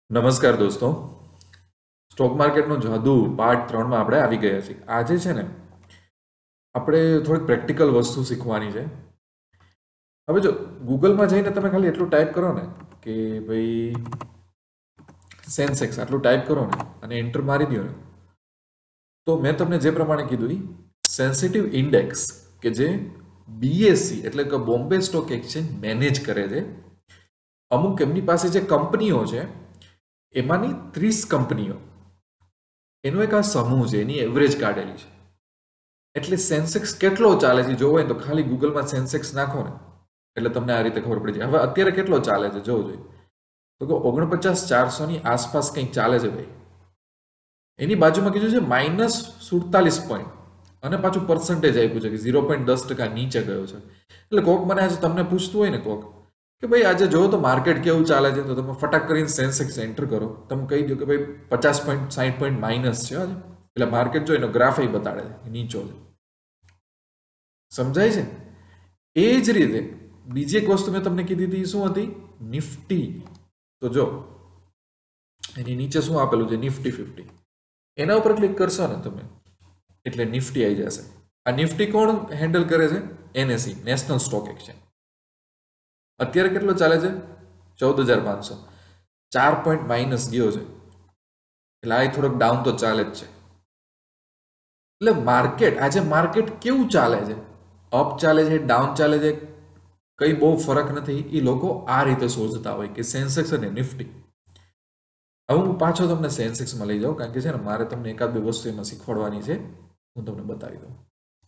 નમસ્કાર દોસ્તો, સ્ટોક માર્કેટનો જાદુ પાર્ટ 3 માં આપણે આવી ગયા છીએ. આજે છે ને આપણે થોડીક પ્રેક્ટિકલ વસ્તુ શીખવાની છે. હવે જો ગૂગલમાં જઈને તમે ખાલી એટલું ટાઈપ કરો ને કે ભાઈ સેન્સેક્સ આટલું ટાઈપ કરો ને અને એન્ટર મારી દો ને, તો મેં તમને જે પ્રમાણે કીધું એ સેન્સિટિવ ઇન્ડેક્સ કે જે બીએસસી એટલે કે બોમ્બે સ્ટોક એક્સચેન્જ મેનેજ કરે છે. અમુક એમની પાસે જે કંપનીઓ છે એમાંની 30 કંપનીઓ એનો એક આ સમૂહ છે, એની એવરેજ કાઢેલી છે. એટલે સેન્સેક્સ કેટલો ચાલે છે જોવો તો ખાલી ગૂગલમાં સેન્સેક્સ નાખો ને એટલે તમને આ રીતે ખબર પડી જાય. હવે અત્યારે કેટલો ચાલે છે જોવો જોઈએ તો કે 49,400 ની આસપાસ કંઈક ચાલે છે ભાઈ. એની બાજુમાં કીધું છે -47 પોઈન્ટ અને પાછું પર્સન્ટેજ આપ્યું છે કે 0.10% નીચે ગયો છે. એટલે કોક મને આજે તમને પૂછતું હોય ને કોક કે ભાઈ આજે જો તો માર્કેટ કેવું ચાલે છે, તો તમે ફટાક કરીને સેન્સેક્સ એન્ટર કરો, તમે કહી દો કે ભાઈ 50 પોઈન્ટ 60 પોઈન્ટ માઇનસ છે આજે, એટલે માર્કેટ જો એનો ગ્રાફ બતાડે છે નીચો છે. સમજાય છે? એ જ રીતે બીજી એક વસ્તુ મેં તમને કીધી હતી શું હતી? નિફ્ટી. તો જો એની નીચે શું આપેલું છે? નિફ્ટી 50. એના ઉપર ક્લિક કરશો ને તમે એટલે નિફ્ટી આવી જશે. આ નિફ્ટી કોણ હેન્ડલ કરે છે? NSE, national stock exchange. અત્યારે કેટલો ચાલે છે? 14,500. 4 પોઈન્ટ માઇનસ ગયો છે, એટલે આ થોડોક ડાઉન તો ચાલે જ છે. એટલે માર્કેટ આજે માર્કેટ કેવું ચાલે છે? અપ ચાલે છે, ડાઉન ચાલે છે, કઈ બહુ ફરક નથી. એ લોકો આ રીતે શોધતા હોય કે સેન્સેક્સ અને નિફ્ટી. હવે હું પાછો તમને સેન્સેક્સમાં લઈ જાઉં, કારણ કે છે ને મારે તમને એકાદ બે વસ્તુ એમાં શીખવાડવાની છે. હું તમને બતાવી દઉં.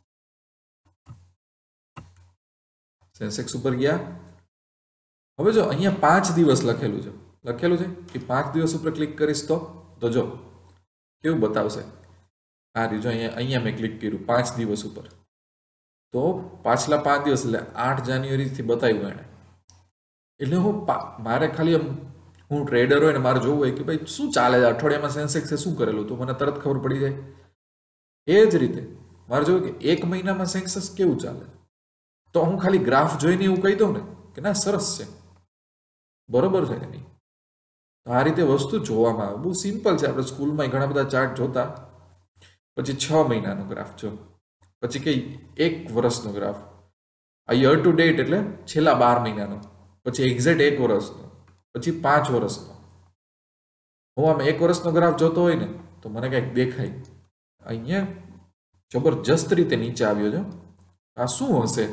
સેન્સેક્સ ઉપર ગયા. હવે જો અહીંયા 5 દિવસ લખેલું છે કે 5 દિવસ ઉપર ક્લિક કરીશ તો જો કેવું બતાવશે. આ રીજો અહીંયા મેં ક્લિક કર્યું 5 દિવસ ઉપર, તો પાછલા 5 દિવસ એટલે 8 જાન્યુઆરીથી બતાવ્યું એને. એટલે મારે ખાલી હું ટ્રેડર હોય ને મારે જોવું હોય કે ભાઈ શું ચાલે છે અઠવાડિયામાં સેન્સેક્સે શું કરેલું, તો મને તરત ખબર પડી જાય. એ જ રીતે મારે જોવું કે 1 મહિનામાં સેન્સેક્સ કેવું ચાલે, તો હું ખાલી ગ્રાફ જોઈને એવું કહી દઉં ને કે ના સરસ છે, બરોબર છે કે નહીં. આ રીતે વસ્તુ જોવામાં આવે. બહુ સિમ્પલ છે. આપણે સ્કૂલમાં ઘણા બધા ચાર્ટ જોતા, પછી 6 મહિનાનો ગ્રાફ જો, પછી કઈ 1 વર્ષનો ગ્રાફ, આ યર ટુ ડેટ એટલે છેલ્લા 12 મહિનાનો, પછી એક્ઝેક્ટ 1 વર્ષનો, પછી 5 વર્ષનો. હું આમ 1 વર્ષનો ગ્રાફ જોતો હોય ને તો મને કંઈક દેખાય, અહીંયા જબરજસ્ત રીતે નીચે આવ્યો છે. આ શું હશે?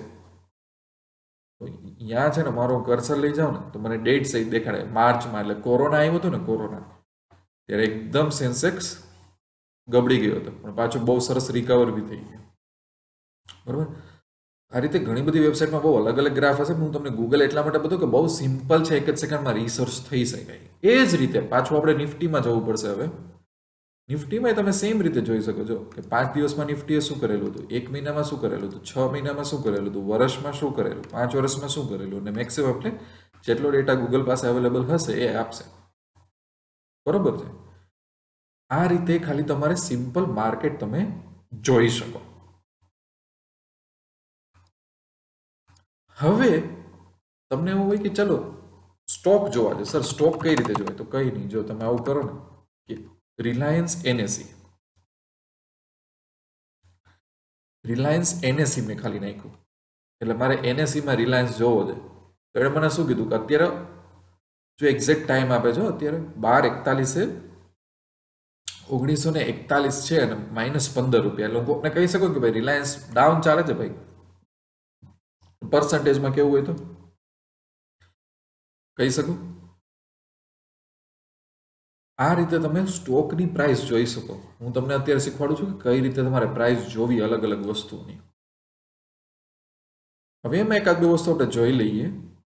અહીંયા છે ને મારો કર્સર લઈ જાવ ને તો મને ડેટ સહિત દેખાડે. માર્ચમાં, એટલે કોરોના આવ્યો હતો ને, કોરોના ત્યારે એકદમ સેન્સેક્સ ગબડી ગયો હતો, પણ પાછું બહુ સરસ રિકવર બી થઈ ગયો. બરોબર. આ રીતે ઘણી બધી વેબસાઇટમાં બહુ અલગ અલગ ગ્રાફ હશે. હું તમને ગૂગલ એટલા માટે બધું કે બહુ સિમ્પલ છે, 1 જ સેકન્ડમાં રિસર્ચ થઈ શકાય. એ જ રીતે પાછું આપણે નિફ્ટીમાં જવું પડશે. હવે નિફ્ટીમાં તમે સેમ રીતે જોઈ શકો છો કે 5 દિવસમાં નિફ્ટીએ શું કરેલું હતું, 1 મહિનામાં શું કરેલું હતું, 6 મહિનામાં શું કરેલું હતું, વર્ષમાં શું કરેલું, 5 વર્ષમાં શું કરેલું, અને મેક્સિમમ એટલે જેટલો ડેટા ગૂગલ પાસે અવેલેબલ હશે એ આપશે. બરોબર છે. આ રીતે ખાલી તમારે સિમ્પલ માર્કેટ તમે જોઈ શકો. હવે તમને એવું હોય કે ચલો સ્ટોક જોવા છે સર, સ્ટોક કઈ રીતે જોવાય? તો કઈ નહીં, જો તમે આવું કરો ને કે રિલાયન્સ એનએસઈ મેં ખાલી નાખ્યું, એટલે મારે એનએસઈમાં રિલાયન્સ જોવો છે. તો એણે મને શું કીધું કે અત્યારે જો એક્ઝેક્ટ ટાઈમ આપે છે, અત્યારે 12:41 1941 છે અને -15 રૂપિયા. એટલે હું કોકને કહી શકું કે ભાઈ રિલાયન્સ ડાઉન ચાલે છે ભાઈ, પર્સન્ટેજમાં કેવું હોય તો કહી શકું. આ રીતે તમે સ્ટોકની પ્રાઇસ જોઈ શકો. હું તમને અત્યારે શીખવાડું છું કે કઈ રીતે તમારે પ્રાઇસ જોવી અલગ અલગ વસ્તુની. હવે એમાં એકાદ બે વસ્તુ આપણે જોઈ લઈએ.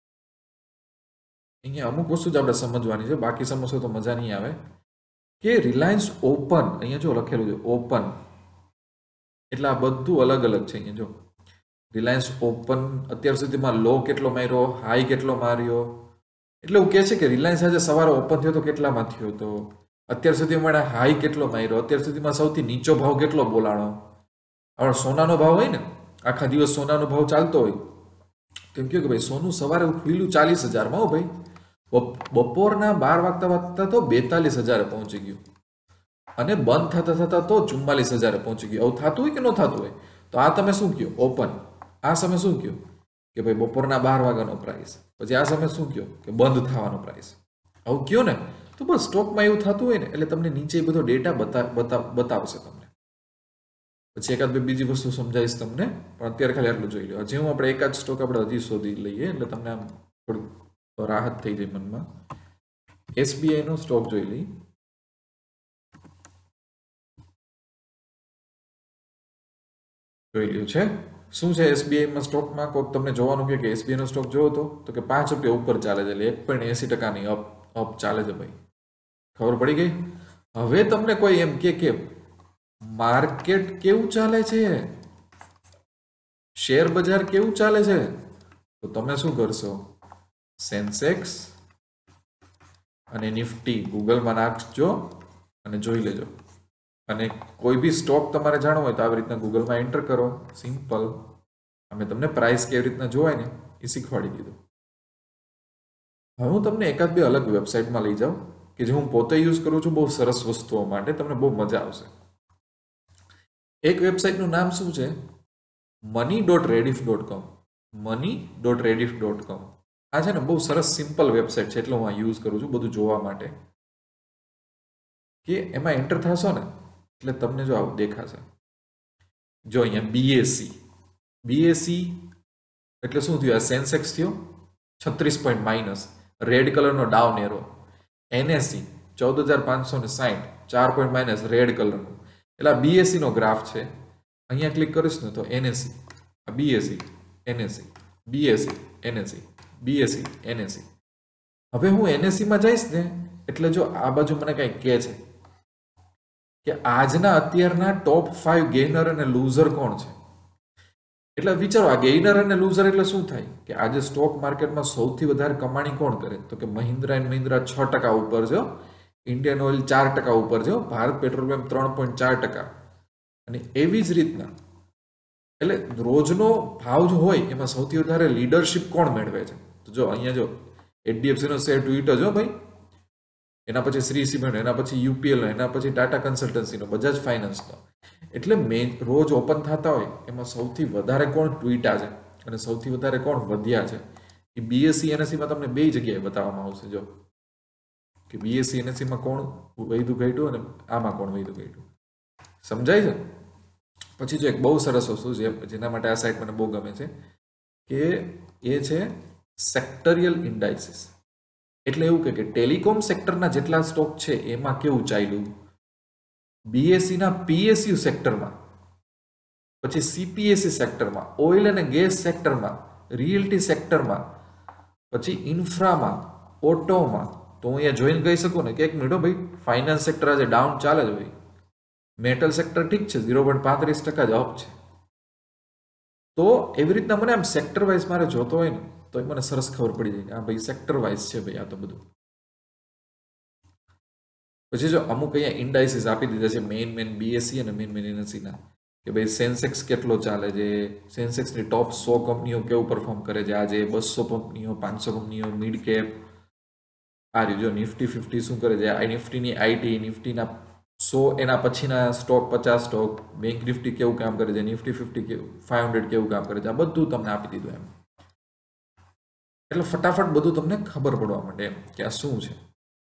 અહીંયા અમુક વસ્તુ જ આપણે સમજવાની છે, બાકી સમજશો તો મજા નહીં આવે. કે રિલાયન્સ ઓપન, અહીંયા જો લખેલું છે ઓપન, એટલે આ બધું અલગ અલગ છે. અહીંયા જો રિલાયન્સ ઓપન અત્યાર સુધીમાં લો કેટલો માર્યો, હાઈ કેટલો માર્યો, એટલે એવું કહે છે કે રિલાયન્સ આજે સવારે ઓપન થયો તો કેટલામાં થયો તો, અત્યાર સુધીમાં હાઈ કેટલો માર્યો, અત્યાર સુધીમાં સૌથી નીચો ભાવ કેટલો બોલાણો. હવે સોનાનો ભાવ હોય ને, આખા દિવસ સોનાનો ભાવ ચાલતો હોય, કેમ કે ભાઈ સોનું સવારે ખુલ્યું 40,000માં હો ભાઈ, બપોરના 12 વાગતા વાગતા તો 42,000 પહોંચી ગયું અને બંધ થતા થતા તો 44,000 પહોંચી ગયું. આવું થતું હોય કે ન થતું હોય? તો આ તમે શું કહો? ઓપન. આ સમય શું કહો? કે ભાઈ બપોરના 12 વાગ્યાનો પ્રાઇસ. પછી આ સમય શું કહો? કે બંધ થવાનો પ્રાઇસ. આવું કયો ને તો બસ સ્ટોકમાં એવું થતું હોય ને એટલે તમને નીચે બધો ડેટા બતાવશે તમને. પછી એકાદ બે બીજી વસ્તુ સમજાવીશ તમને, પણ અત્યારે ખાલી આટલું જોઈ લો. હજી હું આપણે એકાદ સ્ટોક આપણે હજી શોધી લઈએ એટલે તમને આમ થોડી રાહત થઈ જાય મનમાં. SBI નો સ્ટોક જોઈ લઈએ. જોઈ લ્યો છે શું છે SBI માં સ્ટોકમાં. કોઈક તમને જોવાનું કે SBI નો સ્ટોક જોવો તો કે 5 રૂપિયા ઉપર ચાલે છે, એટલે 1.80%ની અપ ચાલે છે ભાઈ. ખબર પડી ગઈ? હવે તમને કોઈ એમ કે માર્કેટ કેવું ચાલે છે, શેર બજાર કેવું ચાલે છે, તો તમે શું કરશો? સેન્સેક્સ અને નિફ્ટી ગૂગલમાં નાખજો અને જોઈ લેજો. અને કોઈ બી સ્ટોક તમારે જાણવો હોય તો આવી રીતના ગૂગલમાં એન્ટર કરો. સિમ્પલ. અમે તમને પ્રાઇસ કેવી રીતના જોવાય ને એ શીખવાડી દીધું. હવે હું તમને એકાદ બે અલગ વેબસાઇટમાં લઈ જાઉં કે જે હું પોતે યુઝ કરું છું બહુ સરસ વસ્તુઓ માટે, તમને બહુ મજા આવશે. એક વેબસાઇટનું નામ શું છે? money.rediff.com. money.rediff.com. આ છે ને બહુ સરસ સિમ્પલ વેબસાઇટ છે એટલે હું આ યુઝ કરું છું બધું જોવા માટે. કે એમાં એન્ટર થશો ને એટલે તમને જો આવું દેખાશે. જો અહીંયા BSE એટલે શું થયું? આ સેન્સેક્સ થયો 36 પોઈન્ટ માઇનસ, રેડ કલરનો down arrow. NSE 14,560 4 point minus, red કલરનો. એટલે આ BSE નો ગ્રાફ છે. અહીંયા ક્લિક કરીશ ને તો NSE, આ BSE, NSE, BSE, NSE, BSE, NSE. હવે હું NSE માં જઈશ ને એટલે જો આ બાજુ મને કંઈ કહે છે કે આજના અત્યારના ટોપ 5 ગેઇનર અને લૂઝર કોણ છે. એટલે વિચારો આ ગેઇનર અને લૂઝર એટલે શું થાય કે આજે સ્ટોક માર્કેટમાં સૌથી વધારે કમાણી કોણ કરે? તો કે મહિન્દ્રા એન્ડ મહિન્દ્રા 6% ઉપર છે, ઇન્ડિયન ઓઇલ 4% ઉપર છે, ભારત પેટ્રોલિયમ 3.4%. અને એવી જ રીતના એટલે રોજનો ભાવ જો હોય એમાં સૌથી વધારે લીડરશિપ કોણ મેળવે છે? તો જો અહીંયા જો HDFC નો શેર ટ્વીટ જ હો ભાઈ, એના પછી શ્રી સિમેન્ટ, એના પછી UPL, એના પછી ટાટા કન્સલ્ટન્સીનો, બજાજ ફાઇનાન્સનો. એટલે રોજ ઓપન થતા હોય એમાં સૌથી વધારે કોણ ટ્વીટા છે અને સૌથી વધારે કોણ વધ્યા છે એ BSE NSE માં તમને બે જગ્યાએ બતાવવામાં આવશે. જો કે BSE NSE માં કોણ વધ્યું ઘટ્યું અને આમાં કોણ વધ્યું ઘટ્યું. સમજાય છે? પછી જો એક બહુ સરસ વસ્તુ છે જેના માટે આ સાઇટ મને બહુ ગમે છે કે એ છે સેક્ટરિયલ ઇન્ડાઇસિસ. એટલે એવું કે ટેલિકોમ સેક્ટરના જેટલા સ્ટોક છે એમાં કેવું ચાલ્યું, BSE ના PSU સેક્ટરમાં, પછી CPSE સેક્ટરમાં, ઓઇલ અને ગેસ સેક્ટરમાં, રિયલ્ટી સેક્ટરમાં, પછી ઇન્ફ્રામાં, ઓટોમાં. તો હું અહીંયા જોઈને કહી શકું ને કે એક મિનિટ ભાઈ ફાઇનાન્સ સેક્ટર આજે ડાઉન ચાલે છે ભાઈ, મેટલ સેક્ટર ઠીક છે 0.35% જ અપ છે. તો એવી રીતના મને આમ સેક્ટર વાઇઝ મારે જોતો હોય ને તો મને સરસ ખબર પડી જાય કે આ ભાઈ સેક્ટર વાઇઝ છે ભાઈ આ તો બધું. પછી જો અમુક અહીંયા ઇન્ડાઇસિસ આપી દીધા છે મેઇન BSE અને મેઇન NSE ના કે ભાઈ સેન્સેક્સ કેટલો ચાલે છે, સેન્સેક્સની ટોપ 100 કંપનીઓ કેવું પરફોર્મ કરે છે આજે, 200 કંપનીઓ, 500 કંપનીઓ, મિડ કેપ. આ રહ્યું જો નિફ્ટી 50 શું કરે છે, આ નિફ્ટીની IT, નિફ્ટીના 100 એના પછીના સ્ટોક 50 સ્ટોક, બેંક નિફ્ટી કેવું કામ કરે છે, નિફ્ટી 500 કેવું કામ કરે છે, આ બધું તમને આપી દીધું એમ. એટલે ફટાફટ બધું તમને ખબર પડવા માંડે એમ કે આ શું છે.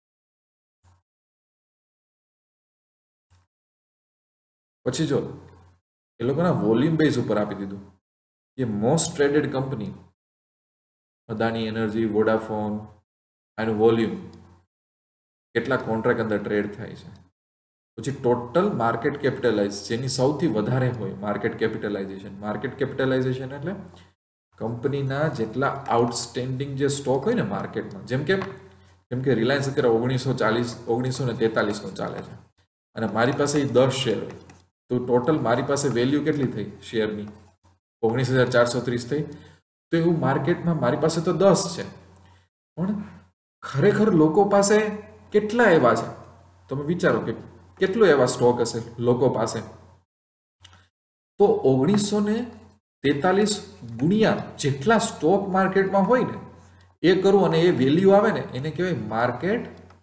પછી જો એ લોકોના વોલ્યુમ બેઝ ઉપર આપી દીધું કે most traded company Adani energy, Vodafone, આનું વોલ્યુમ કેટલા કોન્ટ્રાક્ટ અંદર ટ્રેડ થાય છે. પછી ટોટલ માર્કેટ કેપિટલાઇઝ જેની સૌથી વધારે હોય માર્કેટ કેપિટલાઇઝેશન. માર્કેટ કેપિટલાઇઝેશન એટલે કંપનીના જેટલા આઉટસ્ટેન્ડિંગ જે સ્ટોક હોય ને માર્કેટમાં, જેમ કે રિલાયન્સ અત્યારે 1943 નો ચાલે છે અને મારી પાસે 10 શેર હોય તો ટોટલ મારી પાસે વેલ્યુ કેટલી થઈ શેરની? 19,430 થઈ. તો એવું માર્કેટમાં મારી પાસે તો 10 છે પણ ખરેખર લોકો પાસે કેટલા એવા છે? તમે વિચારો કે કેટલો એવા સ્ટોક હશે લોકો પાસે. તો 1943 ગુણ્યા જેટલા સ્ટોક માર્કેટમાં હોય ને એ કરું અને એ વેલ્યુ આવે ને એને કહેવાય માર્કેટ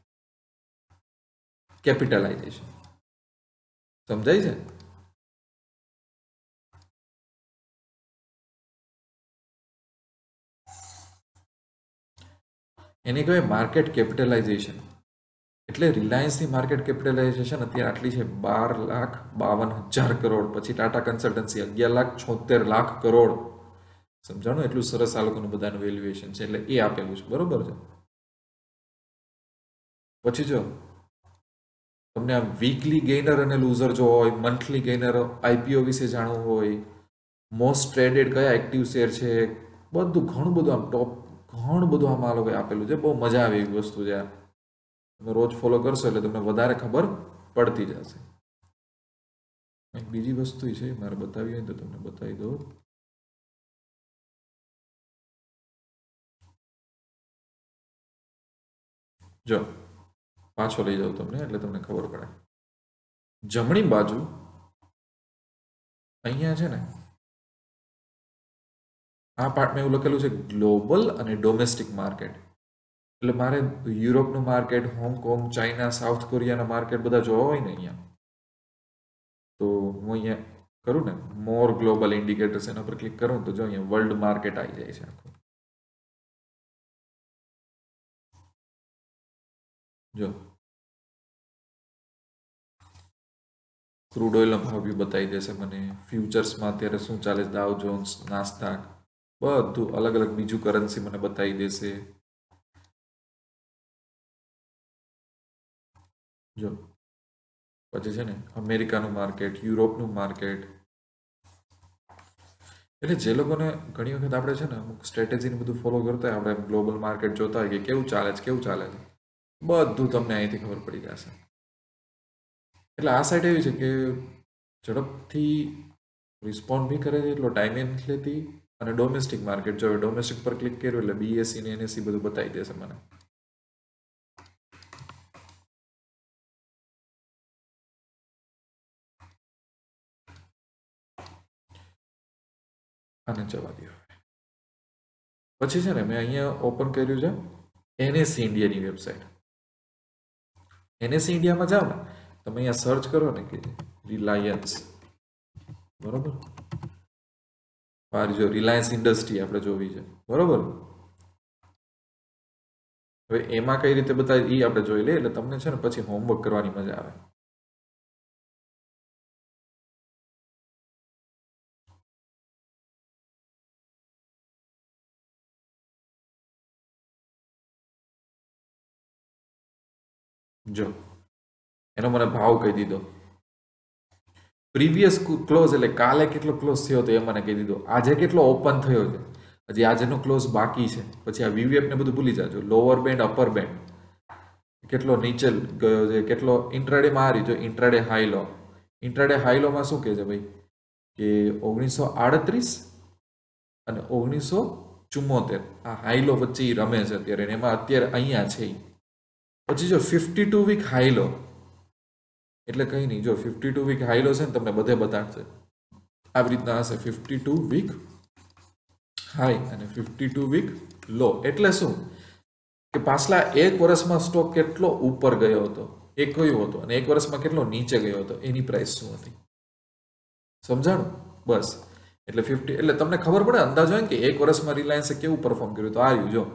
કેપિટલાઇઝેશન. સમજાય છે? એને કહેવાય માર્કેટ કેપિટલાઇઝેશન. એટલે રિલાયન્સની માર્કેટ કેપિટલાઇઝેશન અત્યારે આટલી છે 12,52,000 કરોડ. પછી ટાટા કન્સલ્ટન્સી 11,76,00,000 કરોડ. સમજાણું? એટલું સરસ આ લોકોનું બધાનું વેલ્યુએશન છે. એટલે એ આપેલું છે. બરોબર છે? પછી જો તમને આ વીકલી ગેઇનર અને લૂઝર જો હોય, મંથલી ગેઇનર, આઈપીઓ વિશે જાણવું હોય, મોસ્ટ ટ્રેડેડ કયા એક્ટિવ શેર છે, બધું ઘણું બધું આમ ટોપ ઘણું બધું આમાં આ લોકોએ આપેલું છે. બહુ મજા આવે એવી વસ્તુ છે. તમે રોજ ફોલો કરશો એટલે તમને વધારે ખબર પડતી જશે. એક બીજી વસ્તુ છે મારે બતાવી હોય તો તમને બતાવી દઉં. જો પાછો લઈ જાઉં તમને એટલે તમને ખબર પડે. જમણી બાજુ અહીંયા છે ને આ પાર્ટમાં એવું લખેલું છે ગ્લોબલ અને ડોમેસ્ટિક માર્કેટ. એટલે મારે યુરોપનું માર્કેટ, હોંગકોંગ, ચાઇના, સાઉથ કોરિયાના માર્કેટ બધા જોવા હોય ને અહીંયા, તો હું અહીંયા કરું ને મોર ગ્લોબલ ઇન્ડિકેટર્સ, એના પર ક્લિક કરું તો જો અહીંયા વર્લ્ડ માર્કેટ આવી જાય છે આખું. જો ક્રૂડ ઓઇલનો ભાવ બી બતાવી દેશે મને. ફ્યુચર્સમાં અત્યારે શું ચાલે છે, ડાઉ જોન્સ, નાસ્દાક, બધું અલગ અલગ બીજું કરન્સી મને બતાવી દેશે. જો પછી છે ને અમેરિકાનું માર્કેટ, યુરોપનું માર્કેટ. એટલે જે લોકોને ઘણી વખત આપણે છે ને અમુક સ્ટ્રેટેજીને બધું ફોલો કરતા હોય, આપણે ગ્લોબલ માર્કેટ જોતા હોય કે કેવું ચાલે છે, બધું તમને અહીંથી ખબર પડી જશે. એટલે આ સાઈડ એવી છે કે ઝડપથી રિસ્પોન્ડ બી કરે છે, એટલો ટાઈમે નથી લેતી. અને ડોમેસ્ટિક માર્કેટ જો ડોમેસ્ટિક પર ક્લિક કર્યું એટલે બીએસસી ને એનએસસી બધું બતાવી દેશે મને. અને જવા દો. પછી છે ને મેં અહીંયા ઓપન કર્યું છે એનએસસી ઇન્ડિયાની વેબસાઇટ. એનએસસી ઇન્ડિયામાં જાઓ ને તમે અહીંયા સર્ચ કરો ને કે રિલાયન્સ, બરોબર? જો રિલાયન્સ ઇન્ડસ્ટ્રી આપણે જોવી છે, બરોબર? હવે એમાં કઈ રીતે બતાવે એ આપણે જોઈ લઈએ એટલે તમને છે ને પછી હોમવર્ક કરવાની મજા આવે. જો એનો મને ભાવ કહી દીધો. પ્રીવિયસ ક્લોઝ એટલે કાલે કેટલો ક્લોઝ થયો હતો એ મને કહી દીધો. આજે કેટલો ઓપન થયો છે, હજી આજનો ક્લોઝ બાકી છે. પછી આ વીવીએફ ને બધું ભૂલી જાજો. લોઅર બેન્ડ, અપર બેન્ડ, કેટલો નીચે ગયો છે, કેટલો ઇન્ટ્રાડે માં. આ રીતે intraday high low. Intraday high low માં શું કહે છે ભાઈ કે 1938 અને 1974 આ હાઈ લો વચ્ચે રમે છે અત્યારે, એમાં અત્યારે અહીંયા છે. પછી જો 52 વીક હાઈ લો એટલે કઈ નહીં. જો 52 વીક હાઈ લો છે ને તમને બધે બતાડશે આવી રીતના હશે. 52 વીક હાઈ અને 52 વીક લો એટલે શું કે પાછલા એક વર્ષમાં સ્ટોક કેટલો ઉપર ગયો હતો એ કયો હતો અને એક વર્ષમાં કેટલો નીચે ગયો હતો એની પ્રાઇસ શું હતી. સમજાણું? બસ. એટલે 50 એટલે તમને ખબર પડે અંદાજ હોય કે એક વર્ષમાં રિલાયન્સે કેવું પરફોર્મ કર્યું. તો આવ્યું જો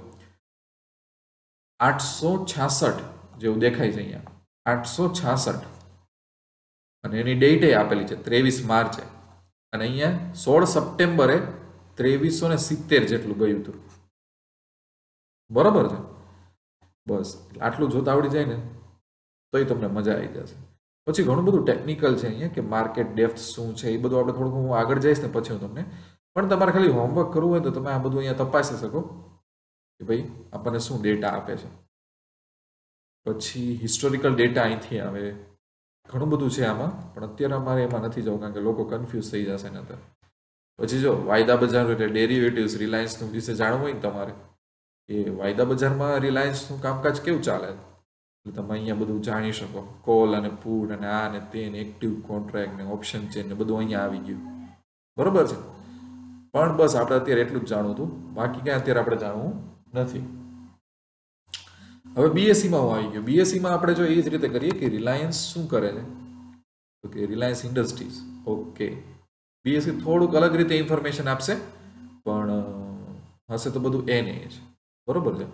866 જેવું દેખાય છે અહીંયા, 866 અને એની ડેટ આપેલી છે 23 માર્ચે અને અહીંયા 16 સપ્ટેમ્બરે 2370 જેટલું ગયું હતું. બરોબર છે? બસ આટલું જોતા આવડી જાય ને તોય તમને મજા આવી જશે. પછી ઘણું બધું ટેકનિકલ છે અહીંયા કે માર્કેટ ડેપ્થ શું છે એ બધું આપણે થોડુંક હું આગળ જઈશ ને પછી હું તમને, પણ તમારે ખાલી હોમવર્ક કરવું હોય તો તમે આ બધું અહીંયા તપાસી શકો કે ભાઈ આપણને શું ડેટા આપે છે. પછી હિસ્ટોરિકલ ડેટા અહીંથી આવે. ઘણું બધું છે આમાં, પણ અત્યારે અમારે એમાં નથી જવું કારણ કે લોકો કન્ફ્યુઝ થઈ જશે ને. પછી જો વાયદા બજાર એટલે ડેરિવેટિવ્સ રિલાયન્સનું વિશે જાણવું હોય ને તમારે કે વાયદા બજારમાં રિલાયન્સનું કામકાજ કેવું ચાલે એટલે તમે અહીંયા બધું જાણી શકો. કોલ અને પુટ અને આ ને તે ને એક્ટિવ કોન્ટ્રાક્ટ ને ઓપ્શન ચેન ને બધું અહીંયા આવી ગયું. બરોબર છે? પણ બસ આપણે અત્યારે એટલું જ જાણવું હતું, બાકી ક્યાં અત્યારે આપણે જાણવું નથી. હવે બીએસસી માં હું આવી ગયો. બીએસસી માં આપણે જો એ જ રીતે કરીએ કે રિલાયન્સ શું કરે છે, તો કે રિલાયન્સ ઇન્ડસ્ટ્રીઝ. ઓકે, બીએસસી થોડુંક અલગ રીતે ઇન્ફોર્મેશન આપશે, પણ હશે તો બધું એને જ, બરોબર છે.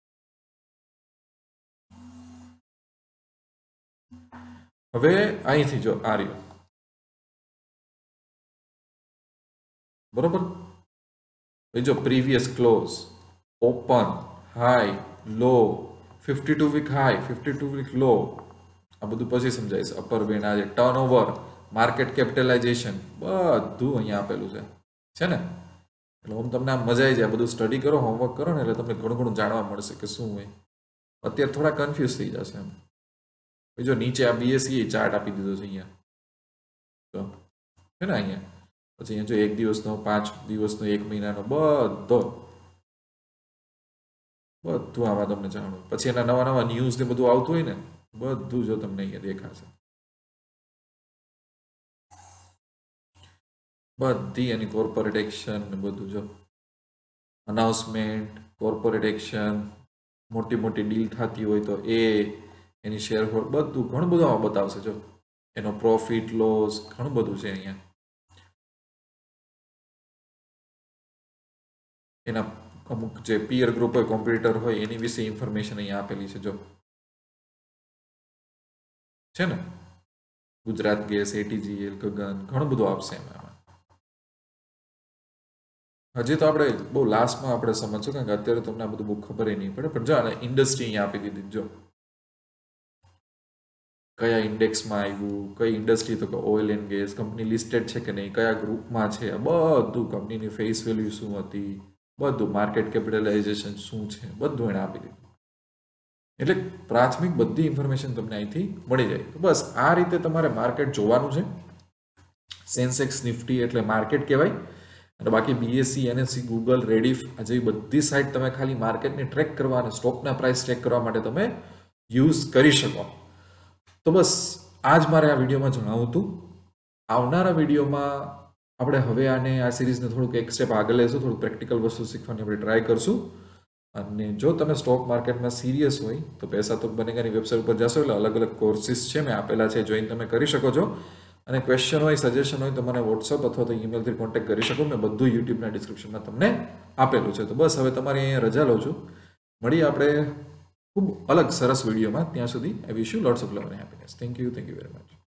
હવે અહીંથી જો આ રહ્યું, બરોબર. જો previous close, open, high, low, 52 week high, 52 week low, આ બધું પછી સમજાઈશ. અપર બેન્ડ, આ ટર્નઓવર, માર્કેટ કેપિટલાઇઝેશન, બધું અહીંયા આપેલું છે ને. એટલે હું તમને આમ મજા આવી જાય, બધું સ્ટડી કરો, હોમવર્ક કરો ને, એટલે તમને ઘણું ઘણું જાણવા મળશે કે શું હોય. અત્યારે થોડા કન્ફ્યુઝ થઈ જશે એમ. જો નીચે આ બીએસસી ચાર્ટ આપી દીધો છે અહીંયા, તો છે ને અહીંયા. પછી અહીંયા જો 1 દિવસનો, 5 દિવસનો, 1 મહિનાનો, બધું આમાં તમને જાણવું. પછી એના નવા નવા ન્યૂઝ ને બધું આવતું હોય ને, બધું જો તમને અહીંયા દેખાશે. બધી એની કોર્પોરેટ એક્શન ને બધું જો અનાઉન્સમેન્ટ, કોર્પોરેટ એક્શન, મોટી મોટી ડીલ થતી હોય તો એની શેર હોલ્ડ, બધું ઘણું બધું આમાં બતાવશે. જો એનો પ્રોફિટ લોસ ઘણું બધું છે અહીંયા. એના અમુક જે પિયર ગ્રુપ હોય, કોમ્પિટિટર હોય, એની વિશે ઇન્ફોર્મેશન અહીંયા આપેલી છે. જો છે ને, ગુજરાત ગેસ, એટીજીએલ, ગગન, ઘણું બધું આપશે એમાં. હજી તો આપણે બહુ લાસ્ટમાં આપણે સમજશું, કારણ કે અત્યારે તમને આ બધું બહુ ખબર નહીં પડે. પણ જો ઇન્ડસ્ટ્રી અહીંયા આપી દીધી. જો કયા ઇન્ડેક્સમાં આવ્યું, કઈ ઇન્ડસ્ટ્રી, તો કે oil and gas company listed છે કે નહીં, કયા ગ્રુપમાં છે, બધું, કંપનીની ફેસ વેલ્યુ શું હતી, બધું, માર્કેટ કેપિટલાઇઝેશન શું છે, બધું એને આપી દીધું. એટલે પ્રાથમિક બધી ઇન્ફોર્મેશન તમને અહીંથી મળી જાય. તો બસ આ રીતે તમારે માર્કેટ જોવાનું છે. સેન્સેક્સ, નિફ્ટી એટલે માર્કેટ કહેવાય. અને બાકી બીએસસી, એનએસસી, ગૂગલ, રેડિફ, આ જેવી બધી સાઇટ તમે ખાલી માર્કેટને ટ્રેક કરવા અને સ્ટોકના પ્રાઇસ ટ્રેક કરવા માટે તમે યુઝ કરી શકો. તો બસ આ જ મારે આ વિડીયોમાં જણાવવું હતું. આવનારા વિડીયોમાં આપણે હવે આ સિરીઝને થોડુંક એક સ્ટેપ આગળ લઈશું, થોડુંક પ્રેક્ટિકલ વસ્તુ શીખવાની આપણે ટ્રાય કરશું. અને જો તમે સ્ટોક માર્કેટમાં સિરિયસ હોય તો પૈસા તો બનેગાની વેબસાઇટ ઉપર જશો એટલે અલગ અલગ કોર્સિસ છે મેં આપેલા છે, જોઈન તમે કરી શકો છો. અને ક્વેશ્ચન હોય, સજેશન હોય તો મને વોટ્સઅપ અથવા તો ઈમેલથી કોન્ટેક્ટ કરી શકો. મેં બધું યુટ્યુબના ડિસ્ક્રિપ્શનમાં તમને આપેલું છે. તો બસ હવે તમારી અહીંયા રજા લઉં છું. મળીએ આપણે ખૂબ અલગ સરસ વિડીયોમાં. ત્યાં સુધી I wish you lots of love and happiness. Thank you very much.